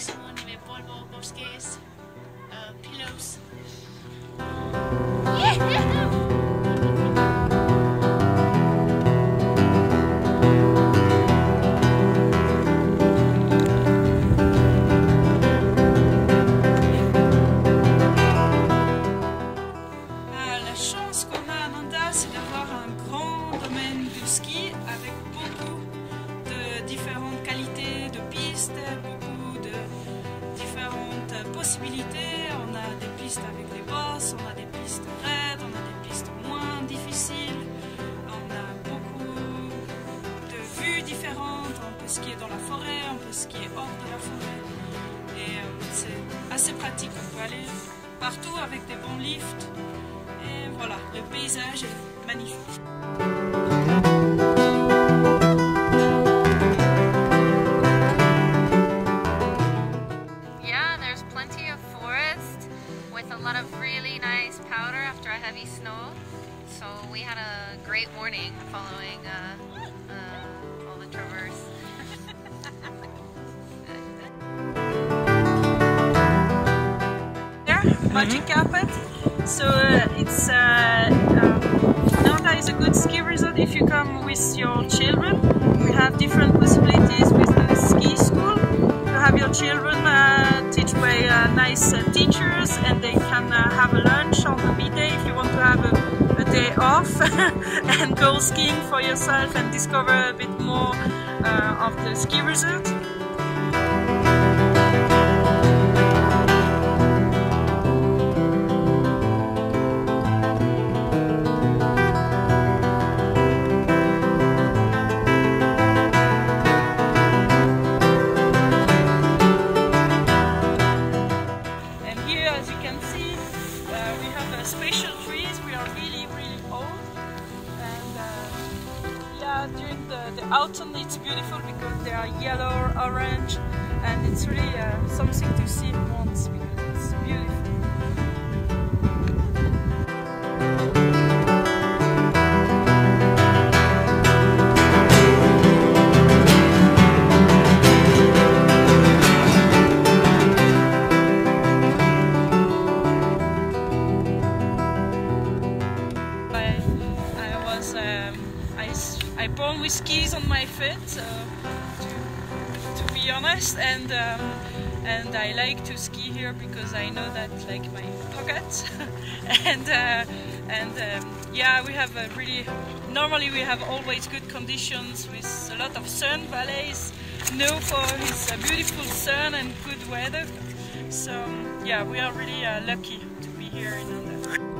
máximo nivel polvo, bosques, pillows. La chance qu'on a à Manda, c'est d'avoir un grand domaine de ski avec beaucoup de différentes qualités de pistes, beaucoup de différentes possibilités. On a des pistes avec des bosses, on a des pistes raides, on a des pistes moins difficiles. On a beaucoup de vues différentes. On peut skier dans la forêt, on peut skier hors de la forêt. Et c'est assez pratique, on peut aller partout avec des bons lifts. Et voilà, le paysage est magnifique. Yeah, there's plenty of forest with a lot of really nice powder after a heavy snow. So we had a great morning following all the traverse. Magic carpet. So it's Nanda is a good ski resort if you come with your children. We have different possibilities with the ski school. You have your children teach by nice teachers, and they can have a lunch on the midday if you want to have a day off and go skiing for yourself and discover a bit more of the ski resort. As you can see, we have special trees. We are really old, and yeah, during the autumn it's beautiful because they are yellow, orange, and it's really something to see once because it's beautiful. I born with skis on my feet, to be honest, and I like to ski here because I know that like my pocket, and yeah, we have normally we have always good conditions with a lot of sun. Valais is known for his beautiful sun and good weather, so yeah, we are really lucky to be here in Nanda.